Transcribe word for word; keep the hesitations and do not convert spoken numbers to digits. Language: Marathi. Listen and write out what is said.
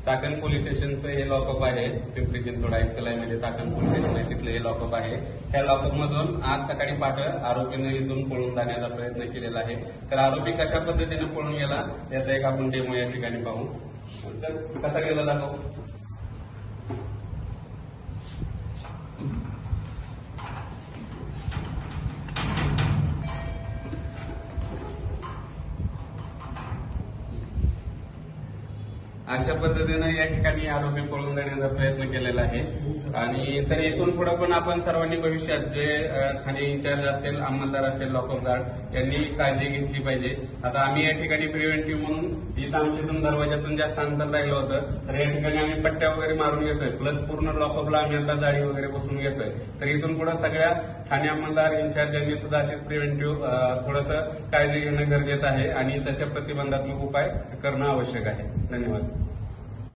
चाकण पोलीस स्टेशनचं हे लॉकअप आहे. पिंपरी चिंचवड ऐकलाईमध्ये चाकण पोलीस स्टेशन आहे, तिथलं हे लॉकअप आहे. त्या लॉकअप मधून आज सकाळी पहाटे आरोपीने इथून पळून जाण्याचा प्रयत्न केलेला आहे. तर आरोपी कशा पद्धतीने पळून गेला याचा एक आपण डेमो या ठिकाणी पाहू. तर कसा गेला दाखव. अशा पद्धतीने या ठिकाणी आरोपी पळून जाण्याचा प्रयत्न केलेला आहे. आणि तर इथून पुढे पण आपण सर्वांनी भविष्यात जे ठाणे इन्चार्ज असतील, अंमलदार असतील, लॉकअप गार्ड यांनी काळजी घेतली पाहिजे. आता आम्ही या ठिकाणी प्रिव्हेंटिव्ह म्हणून इथं आमच्या इथून दरवाजातून जास्त अंतर राहिलं होतं, तर या ठिकाणी आम्ही पट्ट्या वगैरे मारून घेतोय. प्लस पूर्ण लॉकअपला आम्ही आता जाळी वगैरे बसून घेतोय. तर इथून पुढे सगळ्या ठाणे अंमलदार इन्चार्ज यांनी सुद्धा अशी प्रिव्हेंटिव्ह थोडंसं काळजी घेणं गरजेचं आहे आणि तशा प्रतिबंधात्मक उपाय करणं आवश्यक आहे. धन्यवाद.